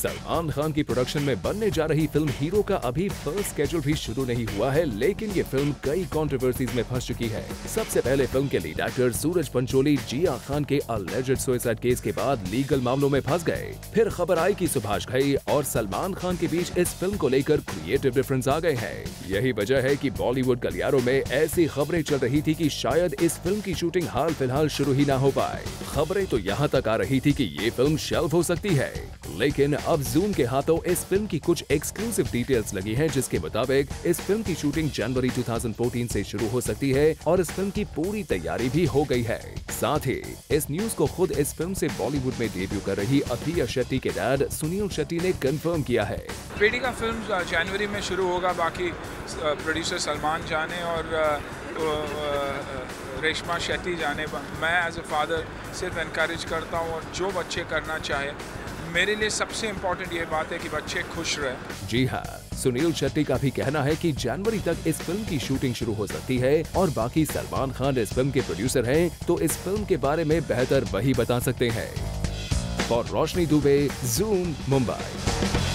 सलमान खान की प्रोडक्शन में बनने जा रही फिल्म हीरो का अभी फर्स्ट स्केड्यूल भी शुरू नहीं हुआ है, लेकिन ये फिल्म कई कंट्रोवर्सीज में फंस चुकी है। सबसे पहले फिल्म के लीड एक्टर सूरज पंचोली जिया खान के अलेज्ड सुसाइड केस के बाद लीगल मामलों में फंस गए। फिर खबर आई कि सुभाष घई और सलमान खान के बीच इस फिल्म को लेकर क्रिएटिव डिफरेंस आ गए हैं। यही वजह है कि बॉलीवुड गलियारों में ऐसी खबरें चल रही थी कि शायद इस फिल्म की शूटिंग हाल फिलहाल शुरू ही ना हो पाए। खबरें तो यहाँ तक आ रही थी कि ये फिल्म शेल्फ हो सकती है, लेकिन अब जूम के हाथों इस फिल्म की कुछ एक्सक्लूसिव डिटेल्स लगी हैं, जिसके मुताबिक इस फिल्म की शूटिंग जनवरी 2014 से शुरू हो सकती है और इस फिल्म की पूरी तैयारी भी हो गई है। साथ ही इस न्यूज को खुद इस फिल्म से बॉलीवुड में डेब्यू कर रही अथिया शेट्टी के डैड सुनील शेट्टी ने कंफर्म किया है। बेटी का फिल्म जनवरी में शुरू होगा, बाकी प्रोड्यूसर सलमान जाने और रेशमा शेट्टी जाने। मैं एज ए फादर सिर्फ इनकरेज करता हूँ और जो बच्चे करना चाहे, मेरे लिए सबसे इम्पोर्टेंट ये बात है कि बच्चे खुश रहे। जी हाँ, सुनील शेट्टी का भी कहना है कि जनवरी तक इस फिल्म की शूटिंग शुरू हो सकती है और बाकी सलमान खान इस फिल्म के प्रोड्यूसर हैं, तो इस फिल्म के बारे में बेहतर वही बता सकते हैं। और रोशनी दुबे, जूम, मुंबई।